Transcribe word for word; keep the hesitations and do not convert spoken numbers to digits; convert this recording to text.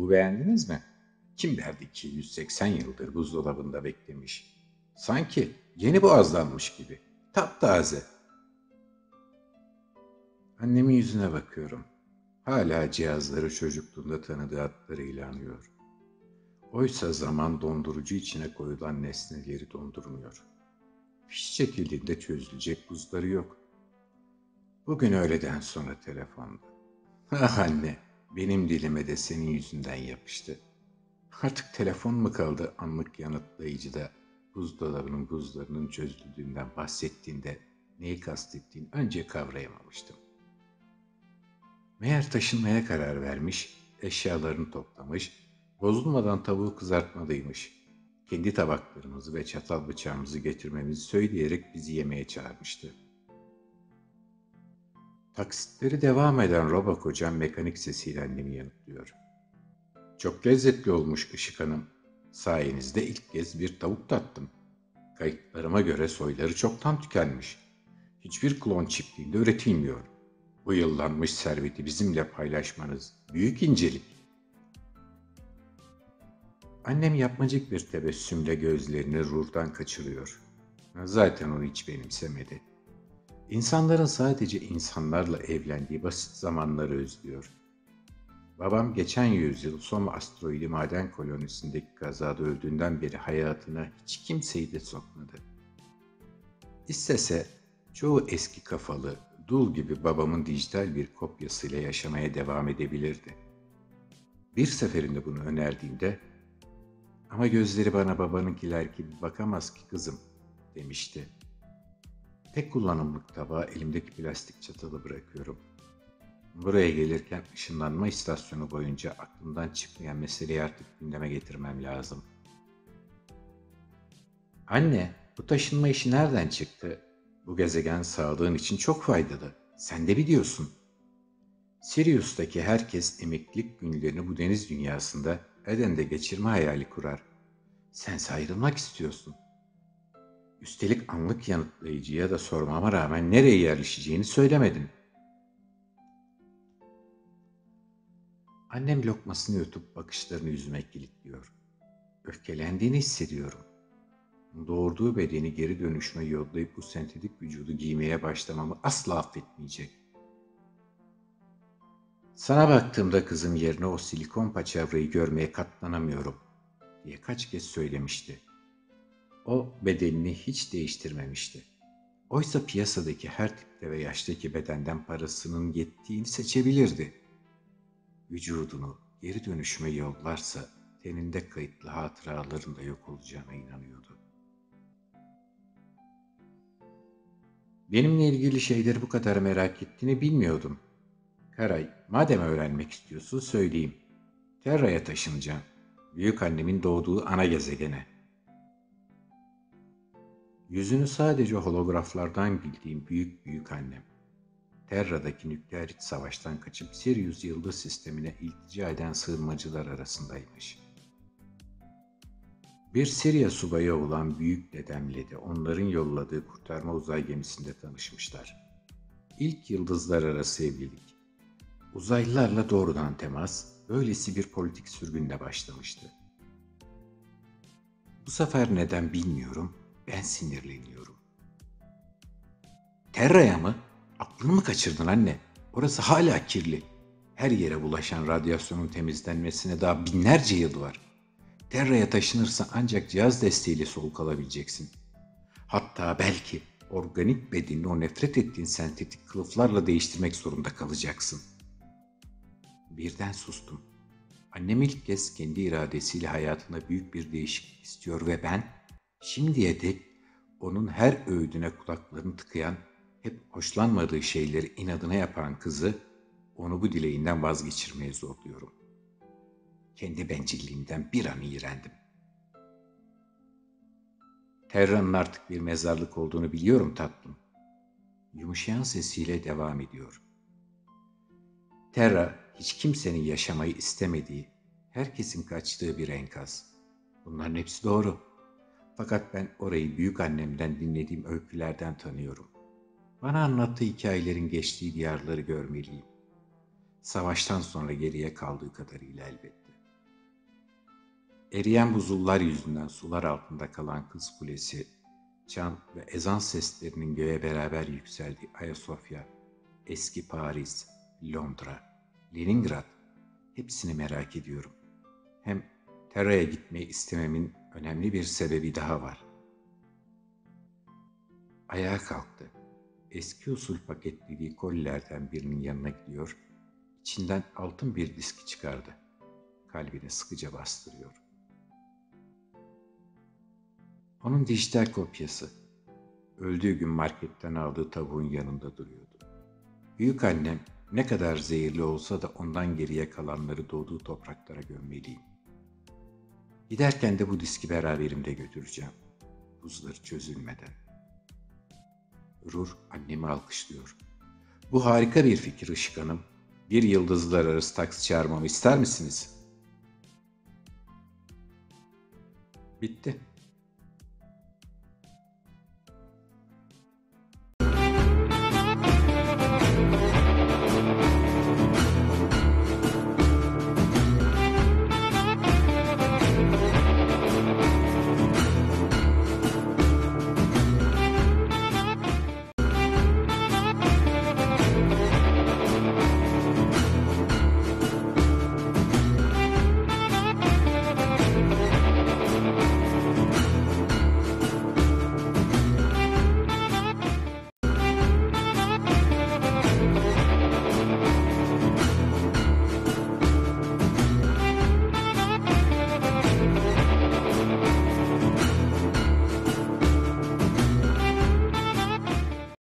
Tavuğu beğendiniz mi? Kim derdi ki yüz seksen yıldır buzdolabında beklemiş. Sanki yeni boğazlanmış gibi. Taptaze. Annemin yüzüne bakıyorum. Hala cihazları çocukluğunda tanıdığı adlarıyla anıyor. Oysa zaman dondurucu içine koyulan nesneleri dondurmuyor. Fiş çekildiğinde çözülecek buzları yok. Bugün öğleden sonra telefonda. Ah anne, benim dilime de senin yüzünden yapıştı. Artık telefon mu kaldı anlık yanıtlayıcıda buzdolabının buzlarının çözüldüğünden bahsettiğinde neyi kastettiğini önce kavrayamamıştım. Meğer taşınmaya karar vermiş, eşyalarını toplamış, bozulmadan tavuğu kızartmalıymış. Kendi tabaklarımızı ve çatal bıçağımızı getirmemizi söyleyerek bizi yemeğe çağırmıştı. Taksitleri devam eden Roba kocam mekanik sesiyle annemi yanıtlıyor. Çok lezzetli olmuş Işık Hanım. Sayenizde ilk kez bir tavuk tattım. Kayıtlarıma göre soyları çoktan tükenmiş. Hiçbir klon çiftliğinde üretilmiyor. Bu yıllanmış serveti bizimle paylaşmanız büyük incelik. Annem yapmacık bir tebessümle gözlerini Rur'dan kaçırıyor. Zaten onu hiç benimsemedi. İnsanların sadece insanlarla evlendiği basit zamanları özlüyor. Babam geçen yüzyıl Soma asteroidi maden kolonisindeki kazada öldüğünden beri hayatına hiç kimseyi de sokmadı. İstese çoğu eski kafalı, dul gibi babamın dijital bir kopyasıyla yaşamaya devam edebilirdi. Bir seferinde bunu önerdiğimde, "Ama gözleri bana babanınkiler gibi bakamaz ki kızım," demişti. Tek kullanımlık tabağa elimdeki plastik çatalı bırakıyorum. Buraya gelirken ışınlanma istasyonu boyunca aklımdan çıkmayan meseleyi artık gündeme getirmem lazım. Anne, bu taşınma işi nereden çıktı? Bu gezegen sağlığın için çok faydalı. Sen de biliyorsun. Sirius'taki herkes emeklilik günlerini bu deniz dünyasında Eden'de geçirme hayali kurar. Sense ayrılmak istiyorsun. Üstelik anlık yanıtlayıcıya da sormama rağmen nereye yerleşeceğini söylemedin. Annem lokmasını yutup bakışlarını yüzüme kilitliyor. Öfkelendiğini hissediyorum. Doğurduğu bedeni geri dönüşüme yollayıp bu sentetik vücudu giymeye başlamamı asla affetmeyecek. Sana baktığımda kızım yerine o silikon paçavrayı görmeye katlanamıyorum diye kaç kez söylemişti. O bedenini hiç değiştirmemişti. Oysa piyasadaki her tipte ve yaştaki bedenden parasının yettiğini seçebilirdi. Vücudunu geri dönüşüme yollarsa teninde kayıtlı hatıraların da yok olacağına inanıyordu. Benimle ilgili şeyleri bu kadar merak ettiğini bilmiyordum. Karay, madem öğrenmek istiyorsun söyleyeyim. Terra'ya taşınacağım. Büyük annemin doğduğu ana gezegene. Yüzünü sadece holograflardan bildiğim büyük büyük annem. Terra'daki nükleer iç savaştan kaçıp Sirius yıldız sistemine iltica eden sığınmacılar arasındaymış. Bir Sirius subayı olan büyük dedemle de onların yolladığı kurtarma uzay gemisinde tanışmışlar. İlk yıldızlar arası evlilik. Uzaylılarla doğrudan temas, böylesi bir politik sürgünle başlamıştı. Bu sefer neden bilmiyorum, ben sinirleniyorum. Terra'ya mı? Aklını mı kaçırdın anne? Orası hala kirli. Her yere bulaşan radyasyonun temizlenmesine daha binlerce yıl var. Terra'ya taşınırsa ancak cihaz desteğiyle soluk alabileceksin. Hatta belki organik bedenini o nefret ettiğin sentetik kılıflarla değiştirmek zorunda kalacaksın. Birden sustum. Annem ilk kez kendi iradesiyle hayatında büyük bir değişiklik istiyor ve ben şimdiye dek onun her öğüdüne kulaklarını tıkayan, hep hoşlanmadığı şeyleri inadına yapan kızı onu bu dileğinden vazgeçirmeye zorluyorum. Kendi bencilliğimden bir an iğrendim. Terra'nın artık bir mezarlık olduğunu biliyorum tatlım. Yumuşayan sesiyle devam ediyor. Terra hiç kimsenin yaşamayı istemediği, herkesin kaçtığı bir enkaz. Bunların hepsi doğru. Fakat ben orayı büyük annemden dinlediğim öykülerden tanıyorum. Bana anlattığı hikayelerin geçtiği diyarları görmeliyim. Savaştan sonra geriye kaldığı kadarıyla elbette. Eriyen buzullar yüzünden sular altında kalan Kız Kulesi, çan ve ezan seslerinin göğe beraber yükseldiği Ayasofya, eski Paris, Londra, Leningrad, hepsini merak ediyorum. Hem Terra'ya gitmeyi istememin önemli bir sebebi daha var. Ayağa kalktı. Eski usul paketlediği kolilerden birinin yanına gidiyor, içinden altın bir diski çıkardı. Kalbine sıkıca bastırıyor. Onun dijital kopyası. Öldüğü gün marketten aldığı tavuğun yanında duruyordu. Büyük annem ne kadar zehirli olsa da ondan geriye kalanları doğduğu topraklara gömmeliyim. Giderken de bu diski beraberimde götüreceğim. Buzları çözülmeden. Rur annemi alkışlıyor. Bu harika bir fikir Işık Hanım. Bir yıldızlar arası taksi çağırmamı ister misiniz? Bitti.